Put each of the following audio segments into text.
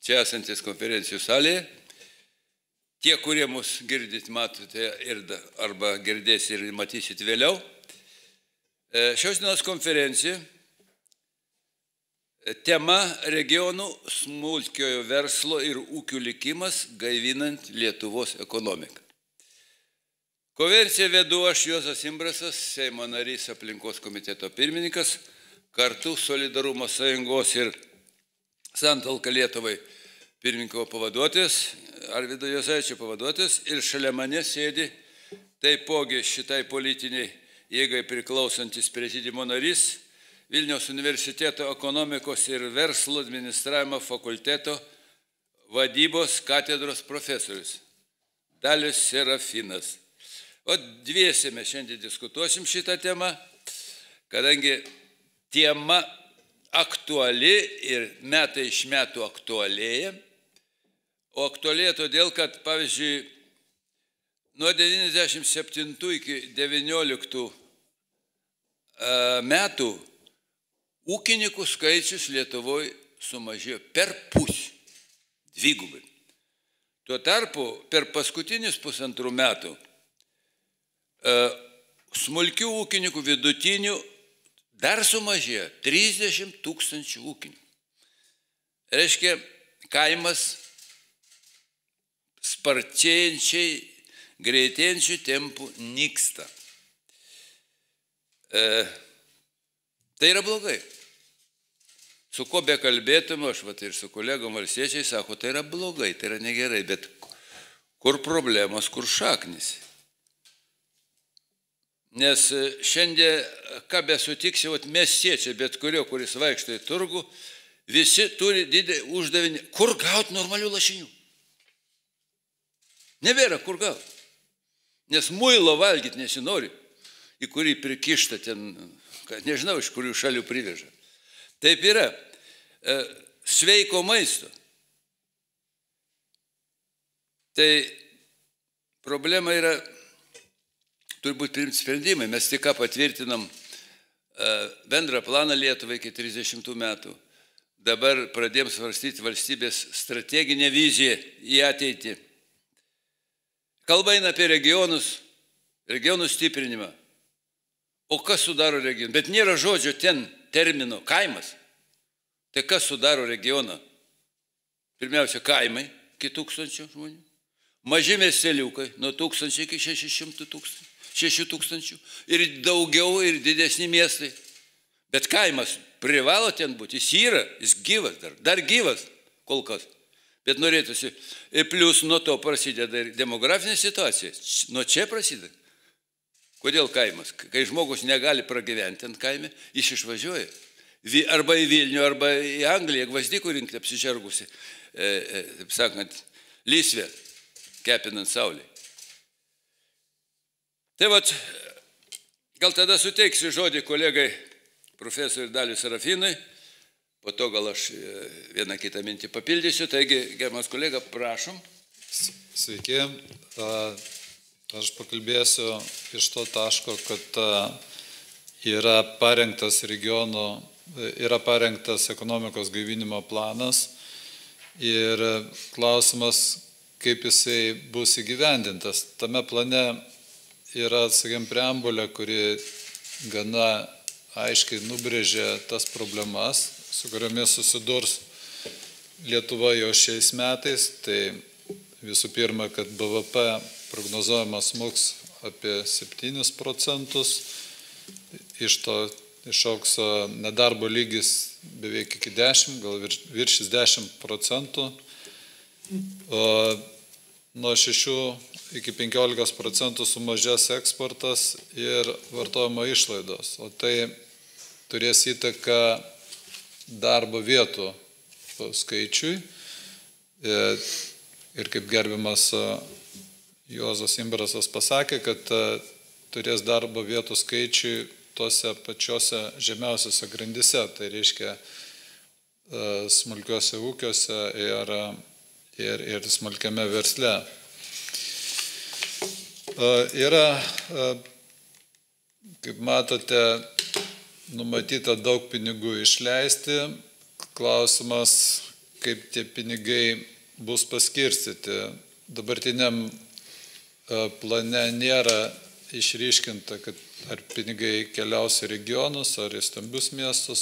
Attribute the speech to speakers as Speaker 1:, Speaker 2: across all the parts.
Speaker 1: čia esantis konferencijų salėje. Tie, kurie mus girdit, matote arba girdėsit ir matysit vėliau. Šios dienos konferencija tema regionų smulkiojo verslo ir ūkių likimas gaivinant Lietuvos ekonomiką. Konferenciją vedu aš, Juozas Imbrasas, Seimo narys, aplinkos komiteto pirmininkas, kartu Solidarumo sąjungos ir Santalka Lietuvai pirmininko pavaduotojas, Arvydo Juozaičio pavaduotojas, ir šalia mane sėdi taipogi šitai politiniai jėgai priklausantis prezidiumo narys, Vilniaus universiteto ekonomikos ir verslo administravimo fakulteto vadybos katedros profesorius Dalius Serafinas. O dviese mes šiandien diskutuosim šitą temą, kadangi tema aktuali ir metai iš metų aktualėja. O aktualėja todėl, kad, pavyzdžiui, nuo 97 iki 19 metų ūkininkų skaičius Lietuvoje sumažėjo per pusę, dvigubai. Tuo tarpu per paskutinius pusantrų metų smulkių ūkininkų vidutinių dar sumažėjo 30 000 ūkininkų. Reiškia, kaimas sparčiai, greitėjančių tempų nyksta. Tai yra blogai. Su ko be kalbėtume, aš ir su kolegom valstiečiai sako, tai yra blogai, tai yra negerai, bet kur problemos, kur šaknis. Nes šiandien, ką besutiksi, miestiečiai, bet kurio, kuris vaikšto į turgų, visi turi didelį uždavinį, kur gauti normalių lašinių. Nebėra kur gauti. Nes muilo valgyti nesinori, į kurį prikišta ten, nežinau, iš kurių šalių priveža. Taip yra. Sveiko maisto. Tai problema yra, turi būti priimti sprendimai. Mes tik ką patvirtinam bendrą planą Lietuvai iki 30 metų. Dabar pradėjom svarstyti valstybės strateginę viziją į ateitį. Kalba eina apie regionus, regionų stiprinimą. O kas sudaro regioną? Bet nėra žodžio ten termino kaimas. Tai kas sudaro regioną? Pirmiausia, kaimai, iki 1000 žmonių. Maži miesteliukai, nuo 1000 iki 6000. Ir daugiau, ir didesni miestai. Bet kaimas privalo ten būti. Jis yra, jis gyvas dar gyvas kol kas. Bet norėtųsi, plus nuo to prasideda ir demografinė situacija. Nuo čia prasideda. Kodėl kaimas? Kai žmogus negali pragyventi ant kaime, jis išvažiuoja. Arba į Vilnių, arba į Angliją, gvazdikų rinkti apsižergusi, taip sakant, lysvę, kepinant saulį. Tai vat, gal tada suteiksiu žodį kolegai profesoriui Daliui Serafinui, po to gal aš vieną kitą mintį papildysiu. Taigi, gerbiamas kolega, prašom.
Speaker 2: Sveiki. Aš pakalbėsiu iš to taško, kad yra parengtas ekonomikos gaivinimo planas ir klausimas, kaip jisai bus įgyvendintas. Tame plane yra, sakėm, preambulė, kuri gana aiškiai nubrėžė tas problemas, su kuriomis susidurs Lietuva jau šiais metais. Tai visų pirma, kad BVP prognozuojamas smuks apie 7%, iš to išaugs nedarbo lygis beveik iki 10, gal viršys 10%, o nuo 6 iki 15% sumažės eksportas ir vartojimo išlaidos, o tai turės įtaką darbo vietų skaičiui. Ir kaip gerbiamas Juozas Imbrasas pasakė, kad turės darbo vietų skaičiui tose pačiose žemiausiose grandyse, tai reiškia smulkiuose ūkiuose ir smulkiame versle. Yra, kaip matote, numatyta daug pinigų išleisti. Klausimas, kaip tie pinigai bus paskirstyti. Dabartiniam plane nėra išryškinta, kad ar pinigai keliaus į regionus, ar į stambius miestus.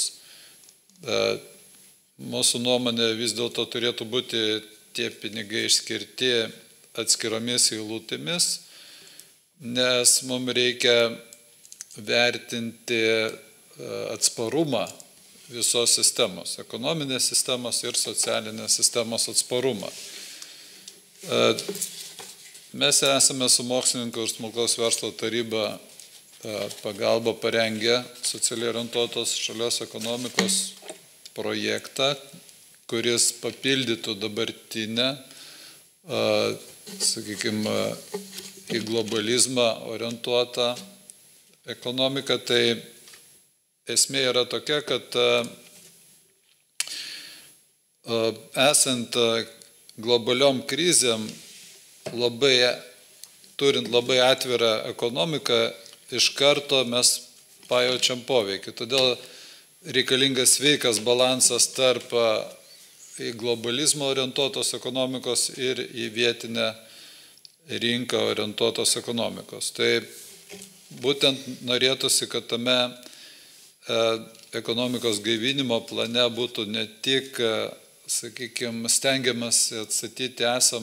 Speaker 2: Mūsų nuomonė vis dėlto turėtų būti tie pinigai išskirti atskiromis eilutėmis, nes mums reikia vertinti atsparumą visos sistemos, ekonominės sistemos ir socialinės sistemos atsparumą. Mes esame su Mokslininkų ir smulkaus verslo taryba pagalba parengę socialiai orientuotos šalies ekonomikos projektą, kuris papildytų dabartinę, sakykime, į globalizmą orientuotą ekonomiką. Tai esmė yra tokia, kad esant globaliom krizėm, turint labai atvirą ekonomiką, iš karto mes pajaučiam poveikį. Todėl reikalingas sveikas balansas tarp į globalizmą orientuotos ekonomikos ir į vietinę rinką orientuotos ekonomikos. Tai būtent norėtųsi, kad tame ekonomikos gaivinimo plane būtų ne tik, sakykime, stengiamas atstatyti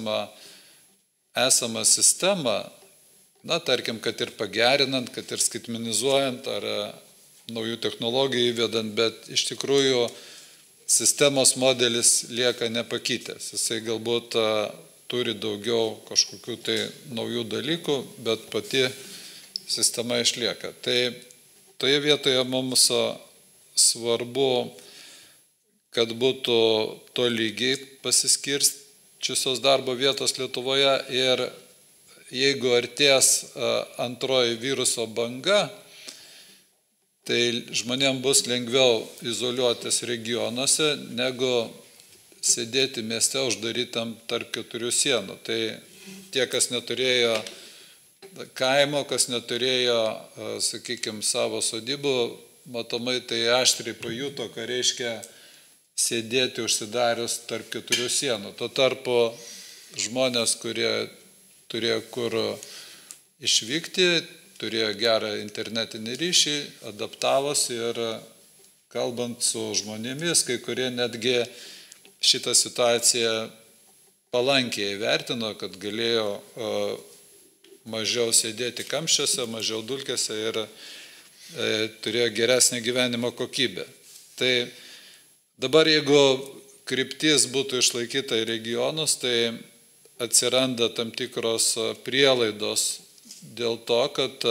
Speaker 2: esamą sistemą, tarkim, kad ir pagerinant, kad ir skaitmenizuojant ar naujų technologijų įvedant, bet iš tikrųjų sistemos modelis lieka nepakitęs. Jisai galbūt turi daugiau kažkokių tai naujų dalykų, bet pati sistema išlieka. Tai toje vietoje mums svarbu, kad būtų tolygiai pasiskirčiusios darbo vietos Lietuvoje ir jeigu artės antroji viruso banga, tai žmonėms bus lengviau izoliuotis regionuose, negu sėdėti mieste uždarytam tarp 4 sienų. Tai tie, kas neturėjo kaimo, kas neturėjo, sakykime, savo sodybų, matomai tai aštriai pajuto, ką reiškia sėdėti užsidarius tarp 4 sienų. Tuo tarpu žmonės, kurie turėjo kur išvykti, turėjo gerą internetinį ryšį, adaptavosi ir kalbant su žmonėmis, kai kurie netgi šitą situaciją palankiai vertino, kad galėjo mažiau sėdėti kamščiuose, mažiau dulkėse ir turėjo geresnę gyvenimo kokybę. Tai dabar, jeigu kryptis būtų išlaikyta į regionus, tai atsiranda tam tikros prielaidos dėl to, kad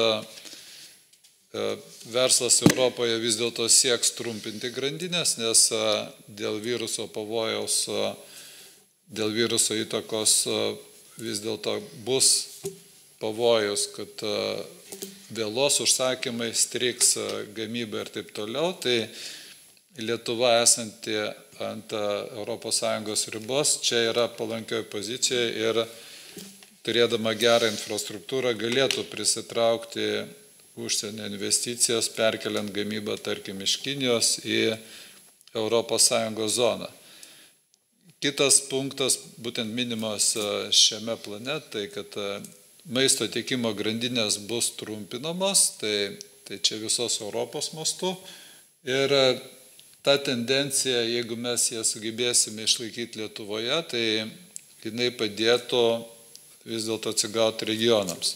Speaker 2: verslas Europoje vis dėlto sieks trumpinti grandinės, nes dėl viruso pavojaus, dėl viruso įtakos vis dėlto bus pavojus, kad vėlos užsakymai, striks gamyba ir taip toliau. Tai Lietuva esanti ant ES ribos čia yra palankioje pozicijoje ir turėdama gerą infrastruktūrą galėtų prisitraukti užsienio investicijas, perkeliant gamybą, tarkim, iš Kinijos į ES zoną. Kitas punktas, būtent minimas šiame plane, tai kad maisto tiekimo grandinės bus trumpinamos, tai čia visos Europos mastu. Ir ta tendencija, jeigu mes ją sugebėsime išlaikyti Lietuvoje, tai jinai padėtų vis dėlto atsigauti regionams.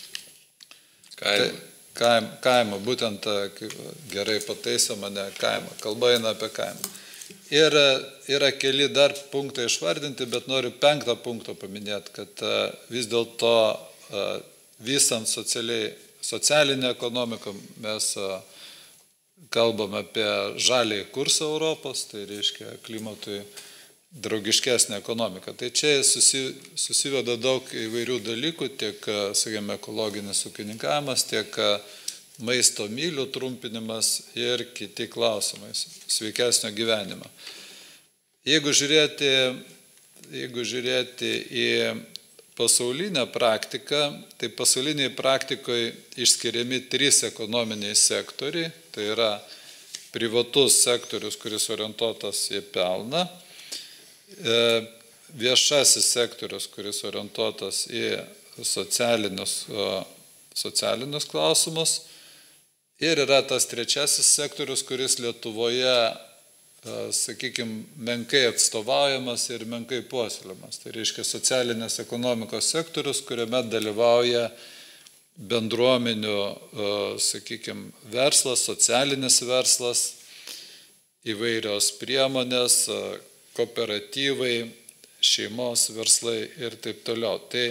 Speaker 2: Kaimą, būtent gerai pataisė mane kaimą, kalba eina apie kaimą. Ir yra keli dar punktai išvardinti, bet noriu 5 punktą paminėti, kad vis dėlto vystant socialinę ekonomiką mes kalbam apie žaliąjį kursą Europos, tai reiškia klimatui draugiškesnė ekonomika. Tai čia susiveda daug įvairių dalykų, tiek, sakėme, ekologinis ūkininkavimas, tiek maisto mylių trumpinimas ir kiti klausimai sveikesnio gyvenimo. Jeigu žiūrėti į pasaulinę praktiką, tai pasauliniai praktikoje išskiriami 3 ekonominiai sektoriai, tai yra privatus sektorius, kuris orientuotas į pelną, viešasis sektorius, kuris orientuotas į socialinius klausimus. Ir yra tas trečiasis sektorius, kuris Lietuvoje, sakykime, menkai atstovaujamas ir menkai puoselėjamas. Tai reiškia socialinės ekonomikos sektorius, kuriame dalyvauja bendruomenių, sakykime, verslas, socialinis verslas, įvairios priemonės, kooperatyvai, šeimos verslai ir taip toliau. Tai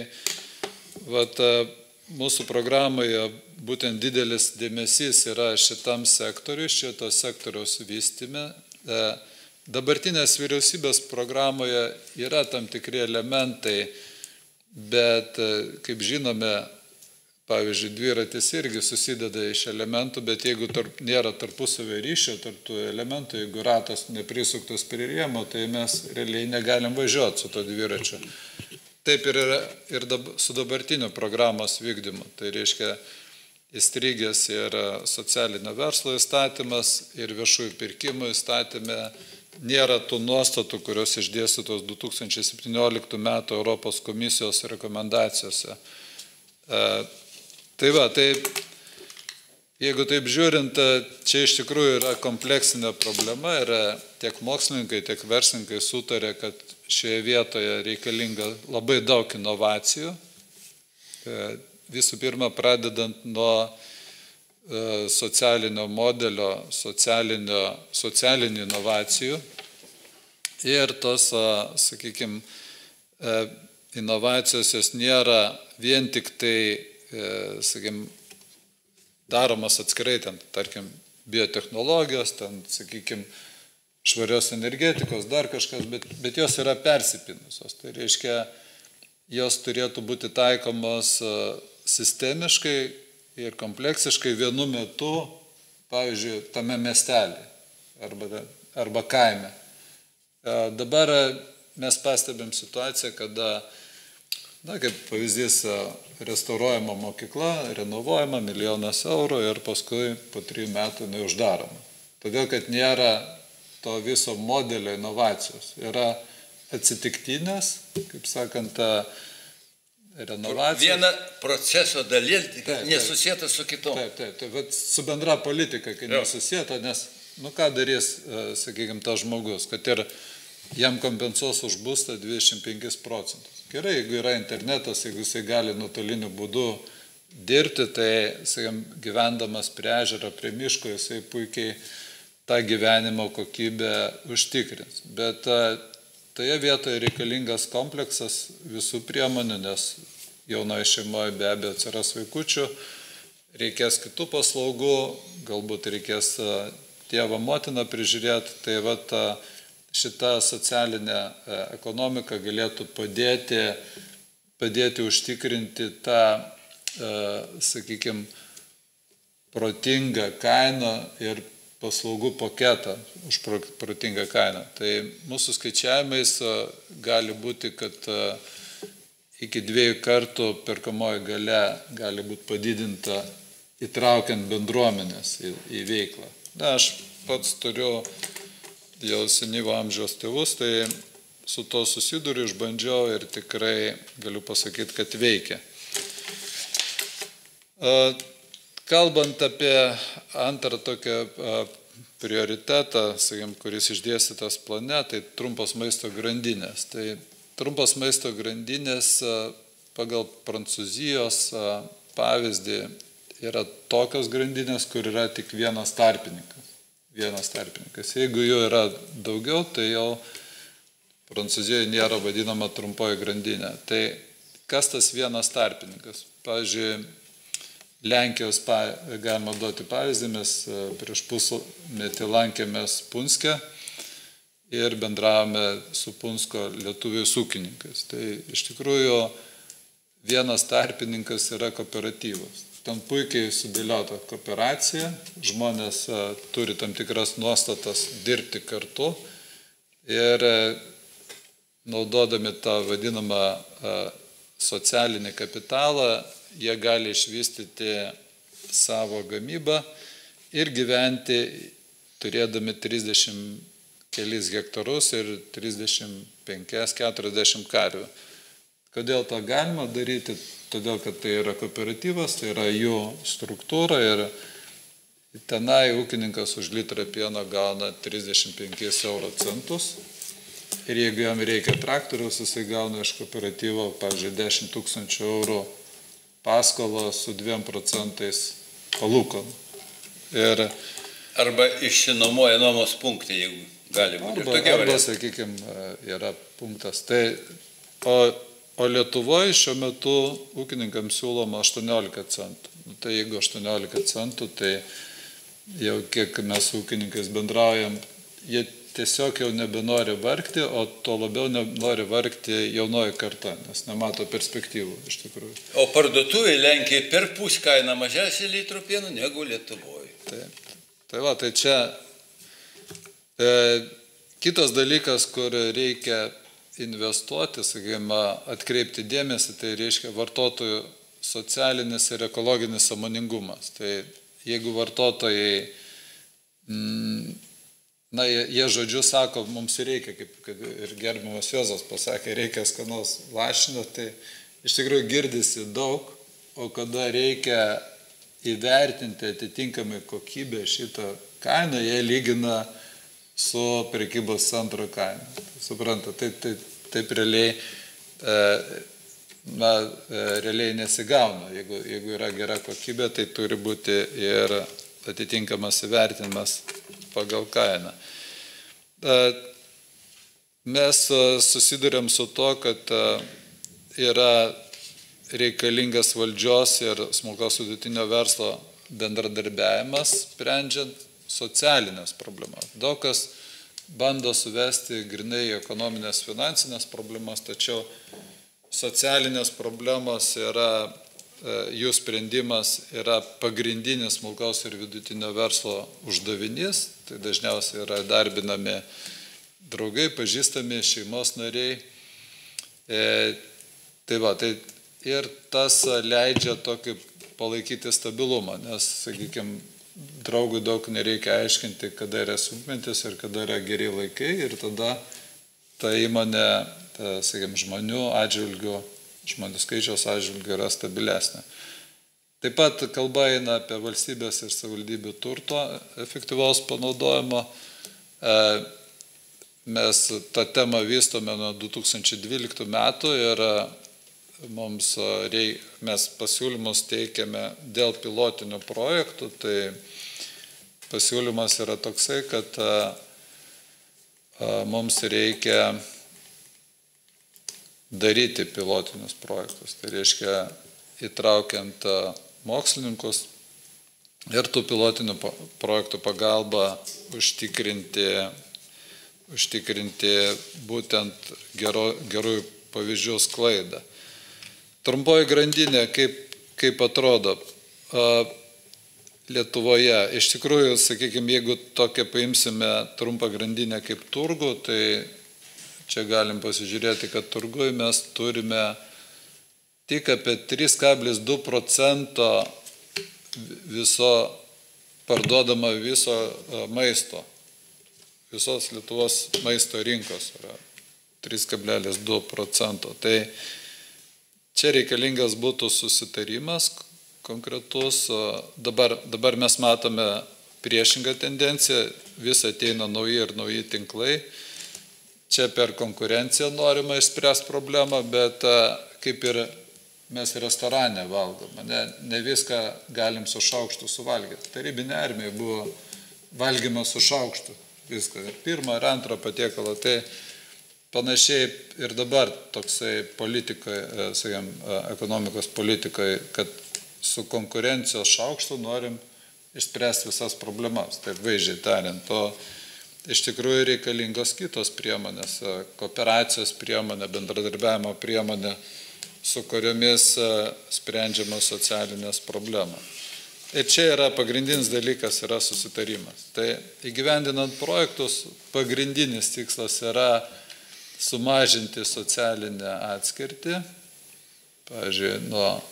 Speaker 2: mūsų programoje būtent didelis dėmesys yra šitam sektoriui, šito sektoriaus vystyme. Dabartinės vyriausybės programoje yra tam tikri elementai, bet, kaip žinome, pavyzdžiui, dviratis irgi susideda iš elementų, bet jeigu nėra tarpusavio ryšio tarp tų elementų, jeigu ratas neprisuktas prie rėmo, tai mes realiai negalim važiuoti su to dviračiu. Taip ir yra ir su dabartiniu programos vykdymu. Tai reiškia, įstrigęs yra socialinio verslo įstatymas ir viešųjų pirkimų įstatyme. Nėra tų nuostatų, kurios išdėstytos 2017 metų Europos komisijos rekomendacijose. Tai jeigu taip žiūrint, čia iš tikrųjų yra kompleksinė problema ir tiek mokslininkai, tiek verslininkai sutarė, kad šioje vietoje reikalinga labai daug inovacijų. Visų pirma, pradedant nuo socialinio modelio, socialinių inovacijų. Ir tos, sakykime, inovacijos jos nėra vien tik tai, sakykime, daromas atskirai, ten, tarkim, biotechnologijos, ten, sakykime, švarios energetikos, dar kažkas, bet jos yra persipinusios. Tai reiškia, jos turėtų būti taikomos sistemiškai ir kompleksiškai vienu metu, pavyzdžiui, tame miestelį arba kaime. Dabar mes pastebim situaciją, kada, kaip pavyzdys, restauruojama mokykla, renovuojama 1 milijonas eurų ir paskui po 3 metų neuždaroma. Todėl, kad nėra to viso modelio inovacijos. Yra atsitiktinės, kaip sakant, renovacijos.
Speaker 1: Viena proceso dalis nesusieta su kitom.
Speaker 2: Taip. Su bendra politika, kai nesusieta, nes, ką darys, sakykime, tas žmogus, kad ir jam kompensuos už būstą 25%. Gerai, jeigu yra internetas, jeigu jisai gali nuotoliniu būdu dirbti, tai, sakykime, gyvendamas prie ežero, prie miško, jisai puikiai tą gyvenimo kokybę užtikrins. Bet toje vietoje reikalingas kompleksas visų priemonių, nes jaunoje šeimoje be abejo atsiras vaikučių, reikės kitų paslaugų, galbūt reikės tėvą motiną prižiūrėti, tai šita socialinė ekonomika galėtų padėti užtikrinti tą, sakykime, protingą kainą ir paslaugų paketą už protingą kainą. Tai mūsų skaičiavimais gali būti, kad iki 2 kartų perkamoji galia gali būti padidinta įtraukiant bendruomenės į veiklą. Aš pats turiu jau senyvo amžiaus tėvus, tai su to susiduriu, išbandžiau ir tikrai galiu pasakyti, kad veikia. Kalbant apie antrą tokią prioritetą, sakykime, kuris išdėstytas plane, tai trumpas maisto grandinės. Tai trumpas maisto grandinės pagal Prancūzijos pavyzdį yra tokios grandinės, kur yra tik vienas tarpininkas. Jeigu jų yra daugiau, tai jau Prancūzijoje nėra vadinama trumpoji grandinė. Tai kas tas vienas tarpininkas? Pavyzdžiui, Lenkijos galima duoti pavyzdį, mes prieš pusmetį lankėmės Punske ir bendravome su Punsko lietuviais ūkininkais. Tai iš tikrųjų vienas tarpininkas yra kooperatyvas. Ten puikiai sudėliota kooperacija, žmonės turi tam tikras nuostatas dirbti kartu ir naudodami tą vadinamą socialinį kapitalą, jie gali išvystyti savo gamybą ir gyventi turėdami 30 kelis hektarus ir 35-40 karvių. Kodėl to galima daryti? Todėl, kad tai yra kooperatyvas, tai yra jų struktūra ir tenai ūkininkas už litrą pieno gauna 35 euro centus. Ir jeigu jam reikia traktoriaus, jisai gauna iš kooperatyvo, pavyzdžiui, 10 000 eurų paskolą su 2% palūkanų.
Speaker 1: Arba išsinuomoja nuomos punktą, jeigu gali būti.
Speaker 2: Arba, sakykime, yra punktas. O Lietuvoje šiuo metu ūkininkams siūloma 18 centų. Tai jeigu 18 centų, tai jau kiek mes ūkininkais bendraujam, jie tiesiog jau nebenori vargti, o to labiau nenori vargti jaunoji karta, nes nemato perspektyvų iš tikrųjų.
Speaker 1: O parduotuvėje Lenkijoje per pusę kaina mažesnė litrų pieno negu Lietuvoje.
Speaker 2: Taip. Tai čia kitas dalykas, kur reikia investuoti, sakykime, atkreipti dėmesį, tai reiškia vartotojų socialinis ir ekologinis sąmoningumas. Tai jeigu vartotojai jie žodžiu sako, mums reikia, kaip ir gerbiamas Juozas pasakė, reikia skanos lašinio, tai iš tikrųjų girdisi daug, o kada reikia įvertinti atitinkamai kokybę šitą kainą, jie lygina su prekybos centro kaina. Supranta, taip realiai nesigauna. Jeigu yra gera kokybė, tai turi būti ir atitinkamas įvertinimas pagal kainą. Mes susidurėm su to, kad yra reikalingas valdžios ir smulkaus vidutinio verslo bendradarbiavimas, sprendžiant socialinės problemas. Daug kas bando suvesti grinai ekonominės, finansinės problemas, tačiau socialinės problemos yra, jų sprendimas yra pagrindinis smulkaus ir vidutinio verslo uždavinys. Tai dažniausiai yra darbinami draugai, pažįstami, šeimos nariai. Ir tas leidžia tokį palaikyti stabilumą, nes, sakykime, draugui daug nereikia aiškinti, kada yra sunkmetis ir kada yra geri laikai, ir tada ta įmonė, sakykime, žmonių skaičiaus atžvilgių yra stabilesnė. Taip pat kalba eina apie valstybės ir savivaldybių turto efektyvaus panaudojimo. Mes tą temą vystome nuo 2012 metų ir mes pasiūlymus teikiame dėl pilotinių projektų. Tai pasiūlymas yra toksai, kad mums reikia daryti pilotinius projektus. Tai reiškia įtraukiant mokslininkus ir tų pilotinių projektų pagalba užtikrinti būtent gerųjų pavyzdžių sklaidą. Trumpoji grandinė, kaip atrodo Lietuvoje. Iš tikrųjų, sakykime, jeigu tokią paimsime trumpą grandinę kaip turgų, tai čia galim pasižiūrėti, kad turguje mes turime tik apie 3,2% viso parduodama viso maisto. Visos Lietuvos maisto rinkos yra 3,2%. Tai čia reikalingas būtų susitarimas konkretus. Dabar mes matome priešingą tendenciją, vis ateina nauji ir nauji tinklai. Čia per konkurenciją norima išspręsti problemą, bet kaip ir mes restorane valgome, ne viską galim su šaukštu suvalgyti. Tarybinė armija buvo valgymas su šaukštu, viską, pirmą ir antrą patiekalą. Tai panašiai ir dabar toksai politikoje, ekonomikos politikoje, kad su konkurencijos šaukštu norim išspręsti visas problemas, taip vaizdžiai tariant. O iš tikrųjų reikalingos kitos priemonės, kooperacijos priemonė, bendradarbiavimo priemonė, su kuriomis sprendžiamos socialinės problemos. Ir čia yra pagrindinis dalykas, yra susitarimas. Tai įgyvendinant projektus, pagrindinis tikslas yra sumažinti socialinę atskirtį, pavyzdžiui,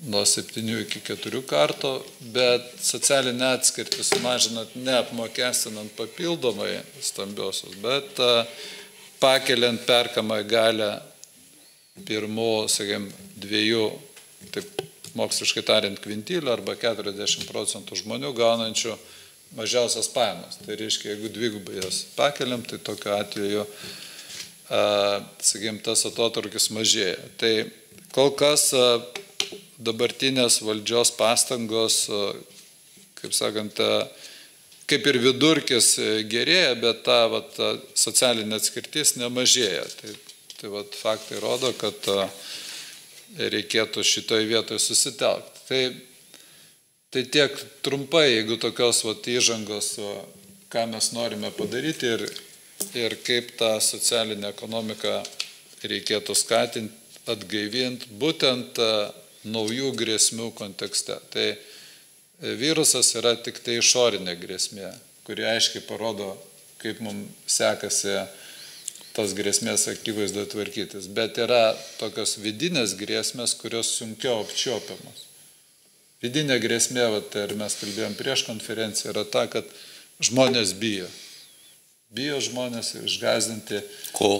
Speaker 2: nuo 7 iki 4 karto, bet socialinę atskirtį sumažinant neapmokestinant papildomai stambiosios, bet pakeliant perkamą galę pirmų, sakėm, 2, taip moksliškai tariant, kvintilių arba 40% žmonių gaunančių mažiausias pajamas. Tai reiškia, jeigu 2 jas pakeliam, tai tokiu atveju, sakėm, tas atotrūkis mažėja. Tai kol kas dabartinės valdžios pastangos, kaip sakant, kaip ir vidurkis gerėja, bet ta socialinė atskirtis nemažėja. Tai faktai rodo, kad reikėtų šitoje vietoje susitelkti. Tai tiek trumpai, jeigu tokios įžangos, ką mes norime padaryti ir kaip tą socialinę ekonomiką reikėtų skatinti, atgaivinti, būtent naujų grėsmių kontekste. Tai virusas yra tik tai išorinė grėsmė, kuri aiškiai parodo, kaip mums sekasi tas grėsmės akivaizdoje tvarkytis. Bet yra tokios vidinės grėsmės, kurios sunkiau apčiuopiamos. Vidinė grėsmė, ir mes kalbėjom prieš konferenciją, yra ta, kad žmonės bijo. Bijo žmonės išgąsdinti.
Speaker 1: Ko?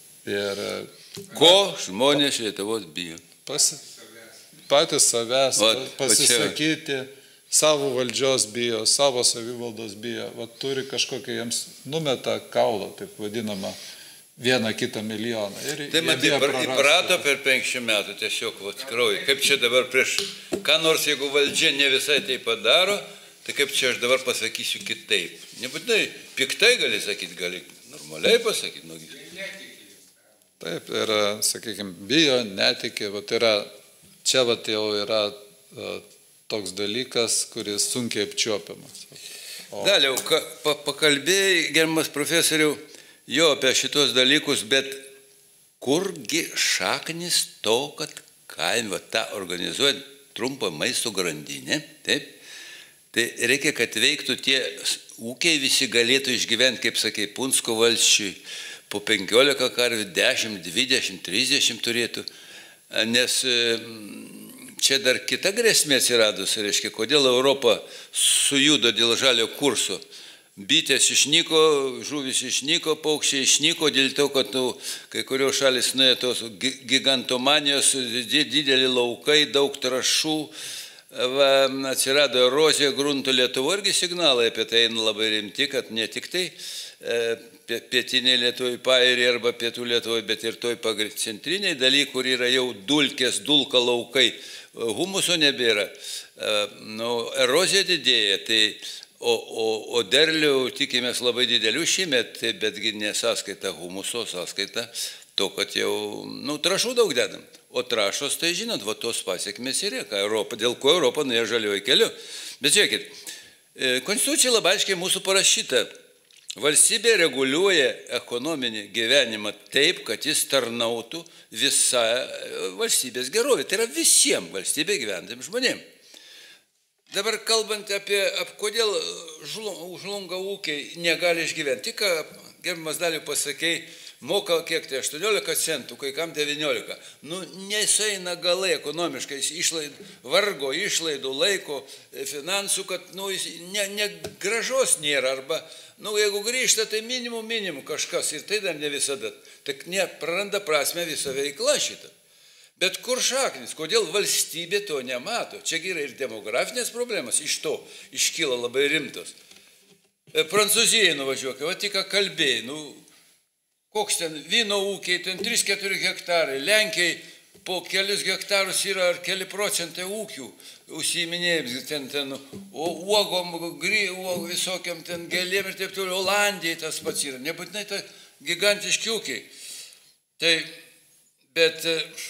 Speaker 2: Ko
Speaker 1: žmonės Lietuvos bijo?
Speaker 2: Patys savęs, pasisakyti, savo valdžios bijo, savo savivaldos bijo. Turi kažkokią jiems numeta kaulą, taip vadinamą, 1-2 milijoną.
Speaker 1: Tai matai, įprato per 50 metų tiesiog kraują. Kaip čia dabar prieš, ką nors jeigu valdžia ne visai tai padaro, tai kaip čia aš dabar pasakysiu kitaip. Nebūtinai piktai gali sakyti, gali normaliai pasakyti.
Speaker 2: Taip, ir, sakykime, bijo, netiki, čia jau yra toks dalykas, kuris sunkiai apčiuopiamas.
Speaker 1: Daliau, pakalbėjai, gerbiamas profesoriau, jo apie šitos dalykus, bet kurgi šaknis to, kad kaime tą organizuojant trumpą maisto grandinę, taip, tai reikia, kad veiktų tie ūkiai, visi galėtų išgyventi, kaip sakė, Punsko valsčiui, po 15 karvių, 10, 20, 30 turėtų, nes čia dar kita grėsmė atsiradus, reiškia, kodėl Europa sujudo dėl žalio kurso. Bitės išnyko, žuvis išnyko, paukščiai išnyko, dėl to, kad kai kurios šalis nuėjo tos gigantomanijos, dideli laukai, daug trąšų, atsirado erozija grunto. Lietuvoje irgi signalai apie tai labai rimti, kad ne tik tai pietinė Lietuvoje, Pajūryje arba pietų Lietuvoje, bet ir toj centriniai daly, kur yra jau dulkės, dulka laukai, humuso nebėra, erozija didėja, tai o derlių tikimės labai didelių šįmet, betgi nesąskaita humuso, sąskaita to, kad jau trąšų daug dedam. O trąšos, tai žinot, tos pasiekmės yra, dėl ko Europa nuėjo žaliuoju keliu. Bet žiūrėkit, konstitucija labai aiškiai mūsų parašyta. Valstybė reguliuoja ekonominį gyvenimą taip, kad jis tarnautų visą valstybės gerovę. Tai yra visiems valstybė gyventams žmonėms. Dabar kalbant apie kodėl žlunga ūkiai negali išgyventi. Tik, gerbiamas Daliau, pasakei, moka kiek tai 18 centų, kai kam 19. Nesueina galai ekonomiškai, vargo, išlaidų, laiko, finansų, kad gražos nėra. Arba, jeigu grįžta, tai minimum kažkas ir tai dar ne visada. Tak praranda prasme visą veiklą šitą. Bet kur šaknis, kodėl valstybė to nemato? Čia yra ir demografinės problemas, iš to iškyla labai rimtos. Prancūzijai nuvažiuokai, tik kalbėjai, koks ten vyno ūkiai, ten 3-4 hektarai, Lenkijai po kelius hektarus yra ar keli procentai ūkių užsiiminėjams, ten uogom, visokiam ten gėlėm ir taip toliau, Olandijai tas pats yra, nebūtinai tai gigantiški ūkiai. Tai, bet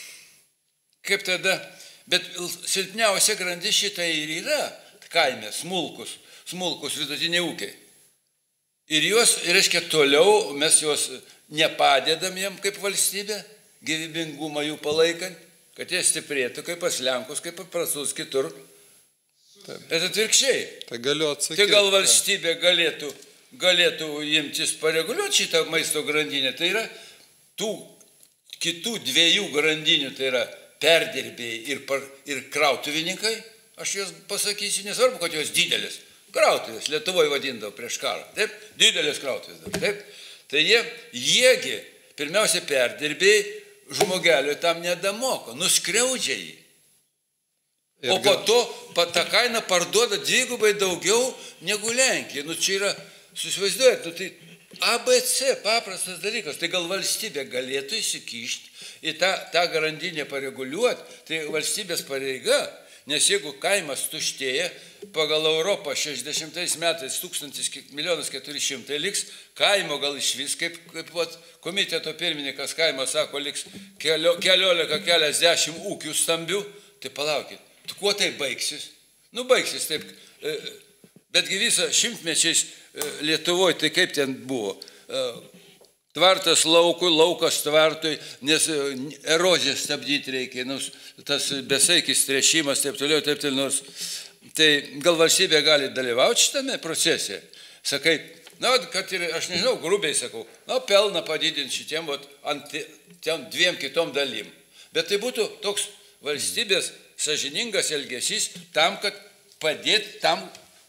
Speaker 1: kaip tada, bet silpniausia grandis šitai ir yra kaime, smulkus vidutiniai ūkiai. Ir juos, reiškia, toliau mes juos nepadedam jam kaip valstybė, gyvybingumą jų palaikant, kad jie stiprėtų kaip pas Lenkus, kaip pas Prancūzus kitur. Bet atvirkščiai.
Speaker 2: Tai galiu atsakyti.
Speaker 1: Tai gal valstybė galėtų imtis pareguliuoti šitą maisto grandinę. Tai yra tų kitų 2 grandinių, tai yra perdirbėjai ir krautuvininkai, aš jos pasakysiu, nesvarbu, kad jos didelis. Krautuvės, Lietuvoje vadindavo prieš karą. Taip, didelės krautuvės. Taip. Tai jiegi, pirmiausia, perdirbėjai žmogelio tam nedamoko, nuskriaudžia jį. O po to ta kaina parduoda dvigubai daugiau negu Lenkija. Nu čia yra, susivaizduojat, nu tai ABC, paprastas dalykas. Tai gal valstybė galėtų įsikišti į tą grandinę pareguliuoti, tai valstybės pareiga. Nes jeigu kaimas tuštėja, pagal Europą 60 metais 1,400,000 liks, kaimo gal išvis, kaip komiteto pirmininkas kaimo sako, liks keliasdešimt ūkių stambių, tai palaukit, kuo tai baigsis? Nu baigsis taip, betgi visą šimtmečiais Lietuvoje, tai kaip ten buvo? Tvartas laukui, laukas tvartui, nes eroziją stabdyti reikia, tas besaikis tręšimas, taip toliau, nors. Tai gal valstybė gali dalyvauti šitame procese? Sakai, na, kad ir, aš nežinau, grubiai sakau, na, pelną padidinti šitiem, tiem dviem kitom dalim. Bet tai būtų toks valstybės sąžiningas elgesys tam, kad padėti tam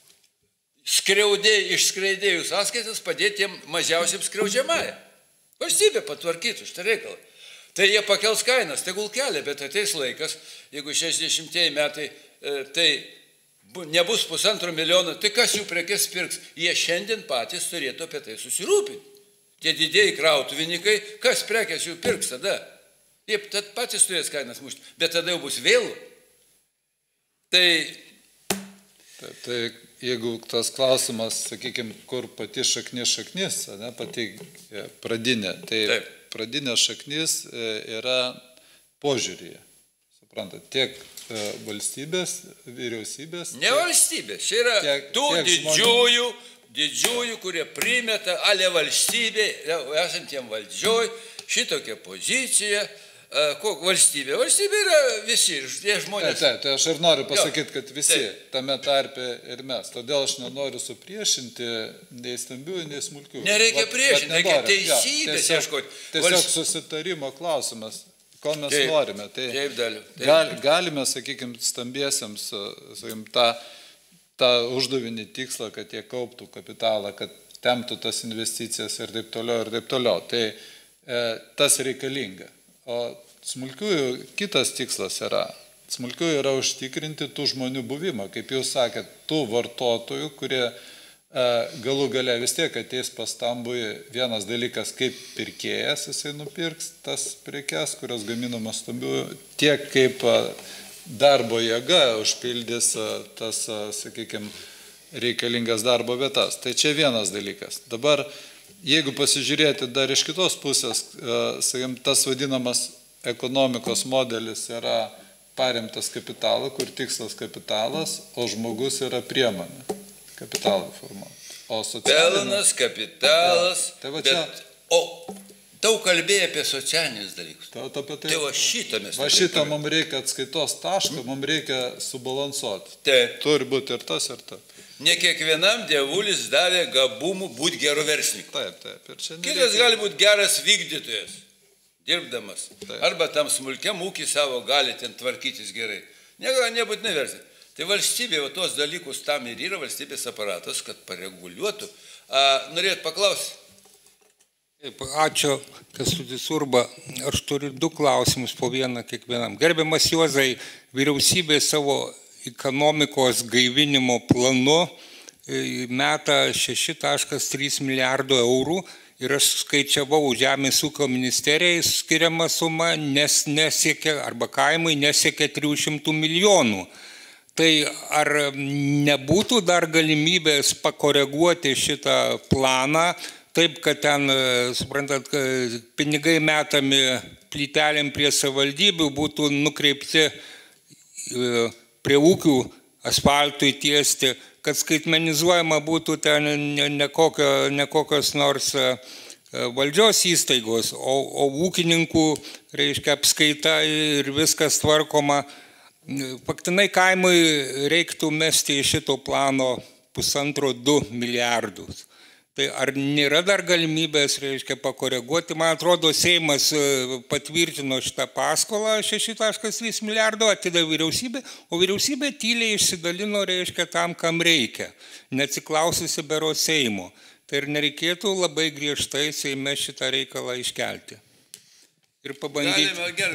Speaker 1: išskreidėjų sąskaitas, padėti tiem mažiausiam skriaudžiamąją. Valstybė patvarkytų šitą reikalą. Tai jie pakels kainas, tegul kelia, bet ateis laikas, jeigu 60 metai, tai nebus 1,5 milijono, tai kas jų prekes pirks? Jie šiandien patys turėtų apie tai susirūpinti. Tie didieji krautuvininkai, kas prekes jų pirks tada? Jie patys turės kainas mušti, bet tada jau bus vėlu.
Speaker 2: Tai jeigu tas klausimas, sakykime, kur pati šaknis, pati pradinė, tai taip. Pradinė šaknis yra požiūrėje. Suprantat, tiek valstybės, vyriausybės.
Speaker 1: Ne valstybės, čia yra tų didžiųjų, kurie primeta, ale valstybė, esantiem valdžioj, šitokia pozicija. Valstybė? Valstybė yra visi, tie žmonės.
Speaker 2: Tai aš ir noriu pasakyti, kad visi tame tarpe ir mes. Todėl aš nenoriu supriešinti nei stambiųjų, nei smulkiųjų.
Speaker 1: Nereikia priešinti, reikia teisybės ieškoti.
Speaker 2: Tiesiog susitarimo klausimas, ko mes norime. Galime, sakykime, stambiesiems tą uždavinį tikslą, kad jie kauptų kapitalą, kad temptų tas investicijas ir taip toliau. Tai tas reikalinga. O smulkiųjų kitas tikslas yra. Smulkiųjų yra užtikrinti tų žmonių buvimą, kaip jūs sakėt, tų vartotojų, kurie galų gale vis tiek ateis pas stambųjį. Vienas dalykas, kaip pirkėjas jisai nupirks tas prekes, kurios gaminamos stambiųjų, tiek kaip darbo jėga užpildys tas, sakykime, reikalingas darbo vietas. Tai čia vienas dalykas. Dabar jeigu pasižiūrėti dar iš kitos pusės, sakykime, tas vadinamas ekonomikos modelis yra paremtas kapitalu, kur tikslas kapitalas, o žmogus yra priemonė kapitalui formuoti.
Speaker 1: Pelnas, kapitalas, daug kalbėjai apie socialinius dalykus. Tai va šitą mes.
Speaker 2: Va šitą mums reikia atskaitos taško, mums reikia subalansuoti. Turi būti ir tas, ir tas.
Speaker 1: Ne kiekvienam dievulis davė gabumų būti gerų verslininkų.
Speaker 2: Taip.
Speaker 1: Kitas gali būti geras vykdytojas, dirbdamas. Arba tam smulkiam ūkį savo gali ten tvarkytis gerai. Nebūtinai verslininkas. Tai valstybė, tos dalykus tam ir yra valstybės aparatas, kad pareguliuotų. Norėjot paklausyti?
Speaker 3: Ačiū, Kęstutis Urba. Aš turiu 2 klausimus po vieną kiekvienam. Gerbiamas Juozai, vyriausybė savo ekonomikos gaivinimo planu meta 6,3 milijardo eurų ir aš skaičiavau Žemės ūkio ministerijai skiriamą sumą, nes nesiekia, arba kaimai nesiekia 300 milijonų. Tai ar nebūtų dar galimybės pakoreguoti šitą planą, taip, kad ten, suprantat, pinigai metami plytelėm prie savivaldybių būtų nukreipti prie ūkių asfaltui tiesti, kad skaitmenizuojama būtų ten ne kokios nors valdžios įstaigos, o ūkininkų, reiškia, apskaita ir viskas tvarkoma. Faktinai kaimui reiktų mesti iš šito plano 1,5–2 milijardus. Tai ar nėra dar galimybės, reiškia, pakoreguoti? Man atrodo, Seimas patvirtino šitą paskolą 6,3 milijardo, atidavė vyriausybė, o vyriausybė tyliai išsidalino, reiškia, tam, kam reikia, neatsiklaususi bero Seimo. Tai ir nereikėtų labai griežtai Seime šitą reikalą iškelti. Ir pabandyti.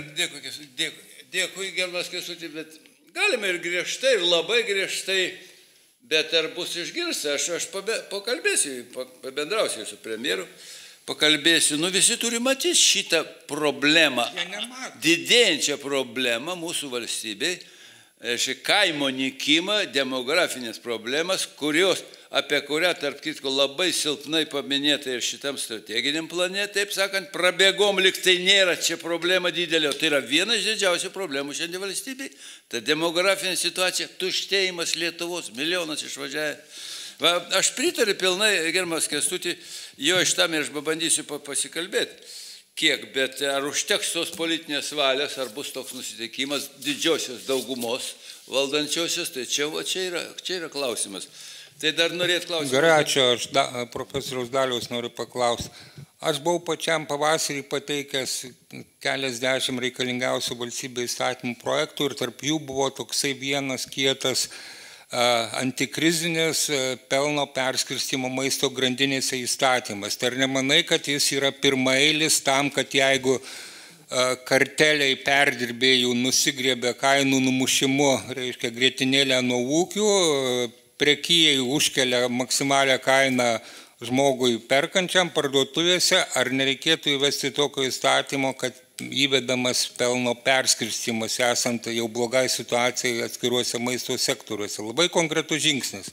Speaker 1: Dėkui, gerbiamas Kęstuti, bet galime ir griežtai, ir labai griežtai, bet ar bus išgirsta, aš pakalbėsiu, pabendrausiu su premjeru, pakalbėsiu, visi turi matyti šitą problemą, didėjančią problemą mūsų valstybei, kaimo nykimą, demografinės problemas, apie kurią, tarp kitko, labai silpnai paminėta ir šitam strateginiam plane, taip sakant, prabėgom, lyg tai nėra čia problema didelė, tai yra vienas iš didžiausių problemų šiandien valstybei, ta demografinė situacija, tuštėjimas Lietuvos, milijonas išvažiavę. Aš pritariu pilnai, gerbiamas Kęstuti, jo iš tam ir aš pabandysiu pasikalbėti, kiek, bet ar užteks tos politinės valios, ar bus toks nusiteikimas didžiosios daugumos valdančiosios, tai čia yra klausimas. Tai dar norėt klausimą.
Speaker 3: Gerai, ačiū, aš profesoriaus Daliaus noriu paklausti. Aš buvau pačiam pavasarį pateikęs keliasdešimt reikalingiausių valstybės įstatymų projektų ir tarp jų buvo toksai vienas kietas antikrizinis pelno perskirstymo maisto grandinėse įstatymas. Tai ar nemanai, kad jis yra pirmaeilis tam, kad jeigu karteliai perdirbėjų nusigriebė kainų numušimu, reiškia grietinėlę nuo ūkių, prekijai užkelia maksimalią kainą žmogui perkančiam parduotuvėse, ar nereikėtų įvesti tokio įstatymo, kad įvedamas pelno perskirstymas esant jau blogai situacijai atskiruose maisto sektoriuose. Labai konkretus žingsnis.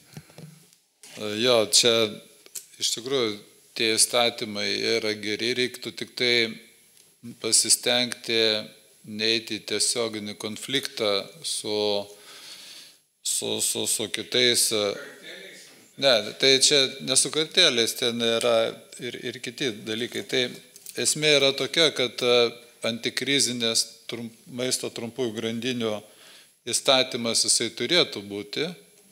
Speaker 2: Jo, čia iš tikrųjų tie įstatymai yra geri, reiktų tik tai pasistengti neiti į tiesioginį konfliktą su kitais. Ne, tai čia nesu karteliais, ten yra ir kiti dalykai. Tai esmė yra tokia, kad antikrizinės maisto trumpųjų grandinių įstatymas jisai turėtų būti,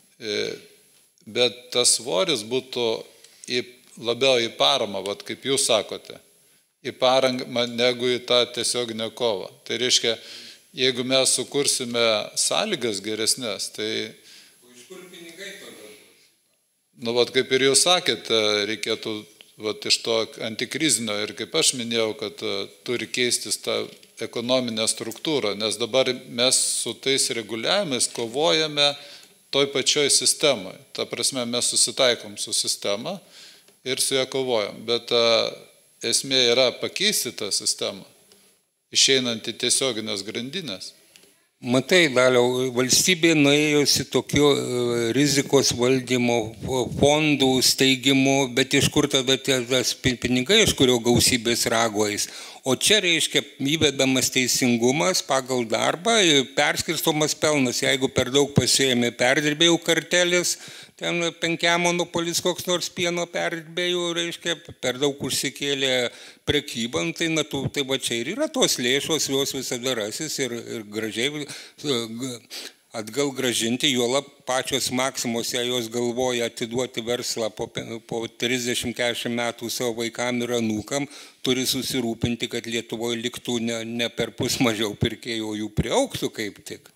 Speaker 2: bet tas svoris būtų labiau į paramą, kaip jūs sakote, į paramą negu į tą tiesioginę kovą. Tai reiškia, jeigu mes sukursime sąlygas geresnės, tai...
Speaker 3: O iš kur pinigai tada?
Speaker 2: Kaip ir jūs sakėte, reikėtų iš to antikrizinio ir kaip aš minėjau, kad turi keistis ta ekonominė struktūra, nes dabar mes su tais reguliavimais kovojame toj pačioj sistemoje. Ta prasme, mes susitaikom su sistema ir su ją kovojam, bet esmė yra pakeisti tą sistemą, išeinant į tiesioginės grandinės.
Speaker 3: Matai, Daliau, valstybė nuėjusi tokiu rizikos valdymo fondų steigimu, bet iš kur tada tas pinigai, iš kurio gausybės ragoais. O čia reiškia įvedamas teisingumas pagal darbą, perskirstomas pelnas, jeigu per daug pasiėmė perdirbėjų kartelis, ten penkiamonopolis koks nors pieno perdirbėjų, reiškia, per daug užsikėlė prekybą, tai va čia ir yra tos lėšos, jos visada rasis ir gražiai atgal grąžinti, juolab pačios Maksimos, jei jos galvoja atiduoti verslą po 30-40 metų savo vaikam ir anūkam, turi susirūpinti, kad Lietuvoje liktų ne per pus mažiau pirkėjų, jų priaugtų kaip tik.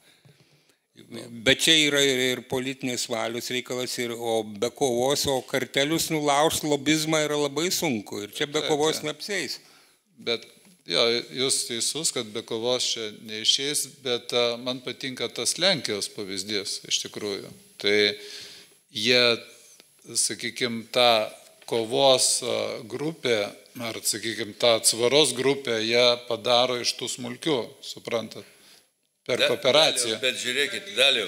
Speaker 3: Bet čia yra ir politinės valios reikalas, o be kovos, o kartelius nulaužti lobizmą yra labai sunku ir čia be kovos neapsieis.
Speaker 2: Bet jo, jūs teisus, kad be kovos čia neišeis, bet man patinka tas Lenkijos pavyzdys iš tikrųjų. Tai jie, sakykime, tą kovos grupę, ar, sakykime, tą atsvaros grupę, jie padaro iš tų smulkių, suprantat, per kooperaciją.
Speaker 1: Bet žiūrėkit, Daliau,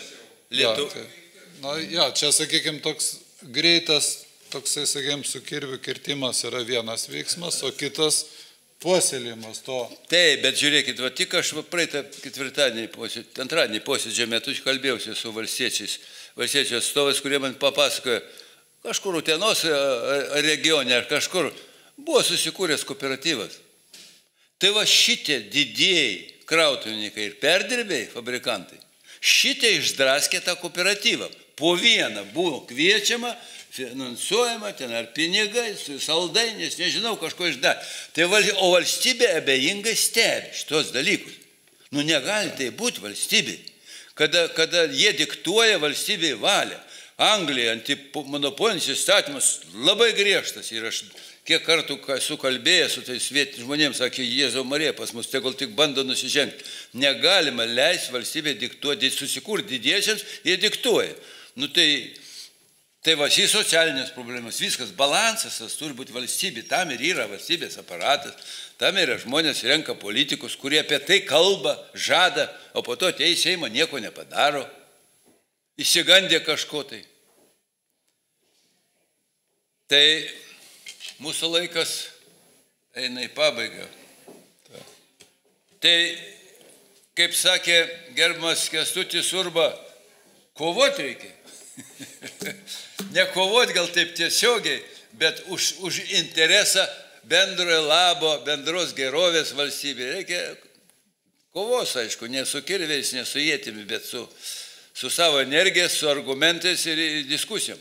Speaker 2: čia, sakykime, toks greitas, toksai, sakykime, su kirviu kirtimas yra vienas veiksmas, o kitas puoselėjimas to.
Speaker 1: Taip, bet žiūrėkit, tik aš praeitą antradienį posėdžio metu kalbėjausi su valstiečių atstovais, kurie man papasakojo, kažkur Utenos regione ar kažkur buvo susikūręs kooperatyvas. Tai va šitie didieji krautuvininkai ir perdirbėjai, fabrikantai, šitie išdraskė tą kooperatyvą. Po vieną buvo kviečiama finansuojama, ten ar pinigai, saldainės, nežinau, kažko išdar. O valstybė abejingai stebi šitos dalykus. Nu negali tai būti valstybė, kada jie diktuoja valstybei valią. Anglija antimonopolinis įstatymas labai griežtas ir aš kiek kartų esu kalbėjęs su tais vietiniais žmonėms, sakė, Jėzau Marija pas mus, tegul tik bando nusižengti. Negalima leisti valstybė diktuoti, susikurti didiesiems, jie diktuoja. Nu tai va, šį socialinės problemas, viskas, balansas, tas turi būti valstybė, tam ir yra valstybės aparatas, tam yra žmonės renka politikus, kurie apie tai kalba, žada, o po to atėjo į Seimą nieko nepadaro, įsigandė kažko tai. Tai mūsų laikas eina į pabaigą. Tai, kaip sakė gerbiamas Kęstutis Urba, kovot reikia. Ne kovot gal taip tiesiogiai, bet už interesą bendrojo labo, bendros gerovės valstybė. Reikia kovos, aišku, ne su kirviais, ne su ietimi, bet su savo energija, su argumentais ir diskusijom.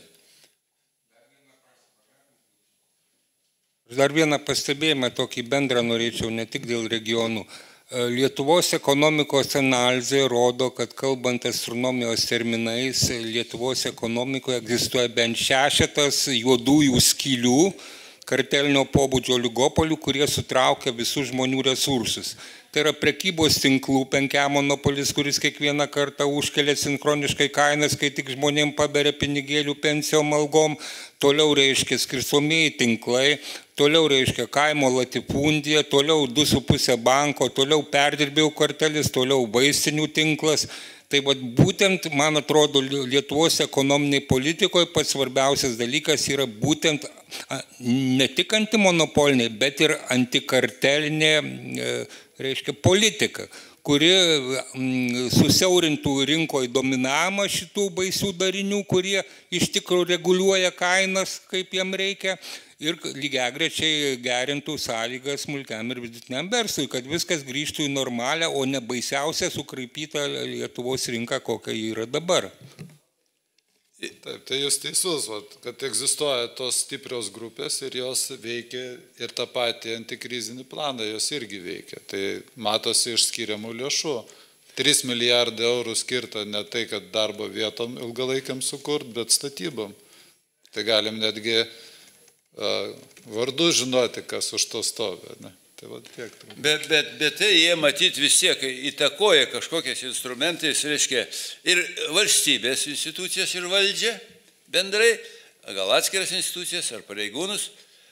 Speaker 3: Dar vieną pastebėjimą tokį bendrą norėčiau, ne tik dėl regionų. Lietuvos ekonomikos analizė rodo, kad kalbant astronomijos terminais, Lietuvos ekonomikoje egzistuoja bent 6 juodųjų skylių, kartelinio pobūdžio oligopolių, kurie sutraukia visus žmonių resursus. Tai yra prekybos tinklų penkiamonopolis, kuris kiekvieną kartą užkelia sinchroniškai kainas, kai tik žmonėm paberia pinigėlių pensijom algom. Toliau reiškia skirstomieji tinklai, toliau reiškia kaimo latifundija, toliau 2,5 banko, toliau perdirbėjų kartelis, toliau vaistinių tinklas. Tai būtent, man atrodo, Lietuvos ekonominiai politikoje pats svarbiausias dalykas yra būtent ne tik antimonopolinė, bet ir antikartelinė, reiškia, politika, kuri susiaurintų rinkoje dominavimą šitų baisių darinių, kurie iš tikrųjų reguliuoja kainas, kaip jam reikia, ir lygiagrečiai gerintų sąlygas smulkiam ir vidutiniam verslui, kad viskas grįžtų į normalią, o ne baisiausią sukraipytą Lietuvos rinką, kokia yra dabar.
Speaker 2: Taip, tai jūs teisus, kad egzistuoja tos stiprios grupės ir jos veikia ir tą patį antikrizinį planą jos irgi veikia. Tai matosi iš skiriamų lėšų. 3 milijardai eurų skirta ne tai, kad darbo vietom ilgalaikiam sukurt, bet statybom. Tai galim netgi vardu žinoti, kas už to stovi. Ne? Tai tiek.
Speaker 1: Bet tai jie matyti vis tiek įtakoja kažkokiais instrumentais, reiškia, ir valstybės institucijas, ir valdžia bendrai, gal atskiras institucijas ar pareigūnus,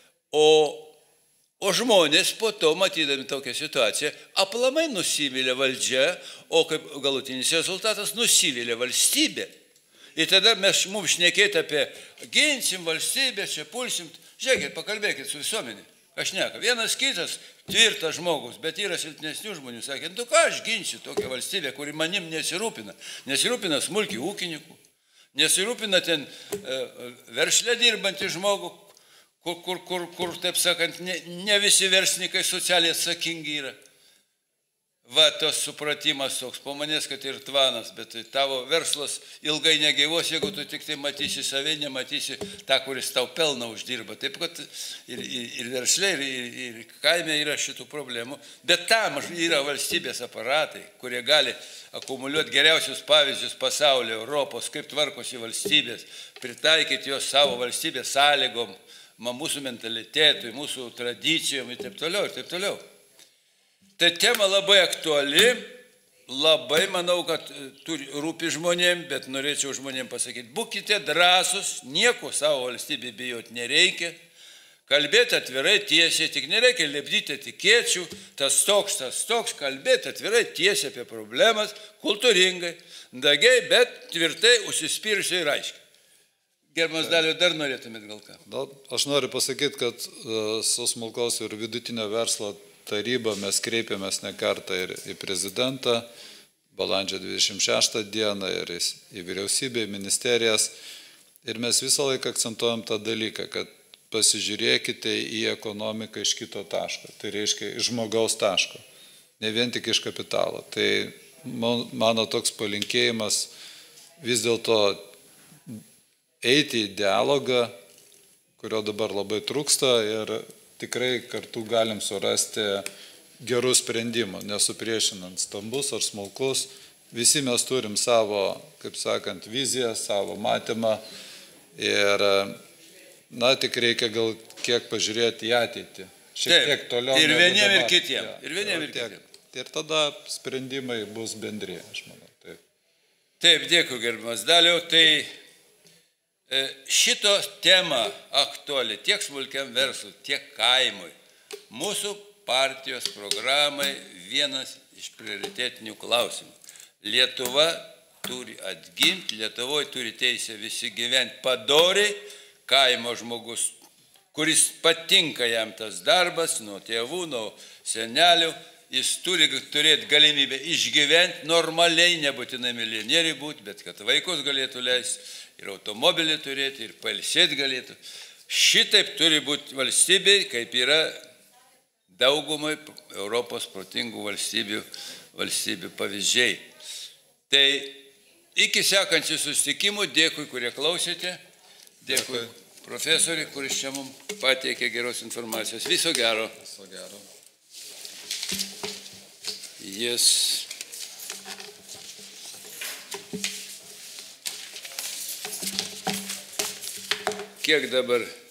Speaker 1: o žmonės po to, matydami tokią situaciją, aplamai nusivylė valdžia, o kaip galutinis rezultatas nusivylė valstybė. Ir tada mums šnekėti apie ginsim valstybę, čia pulsim, žiūrėkit, pakalbėkit su visuomenė. Aš neka. Vienas kitas tvirtas žmogus, bet yra silpnesnių žmonių. Sakė, tu ką aš ginsiu tokią valstybę, kuri manim nesirūpina. Nesirūpina smulkių ūkininkų, nesirūpina ten verslę dirbantį žmogų, kur taip sakant, ne visi verslininkai socialiai atsakingi yra. Va, tos supratimas toks po manęs, kad ir tvanas, bet tavo verslas ilgai negyvos, jeigu tu tik tai matysi save, nematysi tą, kuris tau pelną uždirba. Taip, kad ir verslė, ir kaime yra šitų problemų, bet tam yra valstybės aparatai, kurie gali akumuliuoti geriausius pavyzdžius pasaulio, Europos, kaip tvarkosi valstybės, pritaikyti jos savo valstybės sąlygom, mūsų mentalitetui, mūsų tradicijom ir taip toliau, ir taip toliau. Tai tema labai aktuali, labai manau, kad rūpi žmonėm, bet norėčiau žmonėm pasakyti, būkite drąsus, nieko savo valstybė bijoti nereikia, kalbėti atvirai tiesiai, tik nereikia lipdyti etikečių, tas toks, kalbėti atvirai tiesiai apie problemas, kultūringai, dagiai, bet tvirtai, užsispyrusiai ir aiškiai. Gerbiamas Daliau, dar norėtumėt gal ką?
Speaker 2: Aš noriu pasakyti, kad su smulkaus ir vidutinio verslo taryba mes kreipėmės ne kartą ir į prezidentą, balandžio 26 dieną, ir į vyriausybę, į ministerijas. Ir mes visą laiką akcentuojam tą dalyką, kad pasižiūrėkite į ekonomiką iš kito taško, tai reiškia iš žmogaus taško, ne vien tik iš kapitalo. Tai mano toks palinkėjimas vis dėlto eiti į dialogą, kurio dabar labai trūksta ir tikrai kartu galim surasti gerų sprendimų, nesupriešinant stambus ar smulkus. Visi mes turim savo, kaip sakant, viziją, savo matymą ir, tik reikia gal kiek pažiūrėti į ateitį. Šiek tiek toliau.
Speaker 1: Ir vieniem ir kitiem. Ir vieniem ir kitiem.
Speaker 2: Ir tada sprendimai bus bendri, aš manau.
Speaker 1: Taip, dėkui, gerbiamas Daliau. Tai šito tema aktuali tiek smulkiam verslui, tiek kaimui. Mūsų partijos programai vienas iš prioritetinių klausimų. Lietuva turi atgimti, Lietuvoje turi teisę visi gyventi padoriai, kaimo žmogus, kuris patinka jam tas darbas, nuo tėvų, nuo senelių, jis turi turėti galimybę išgyventi normaliai, nebūtinai milijonieriai būti, bet kad vaikus galėtų leisti, ir automobilį turėti, ir pailsėti galėtų. Šitaip turi būti valstybei, kaip yra daugumai Europos protingų valstybių pavyzdžiai. Tai iki sekančių susitikimų, dėkui, kurie klausėte, dėkui profesoriui, kuris čia mums pateikė geros informacijos. Viso gero.
Speaker 2: Viso gero.
Speaker 1: Kiek dabar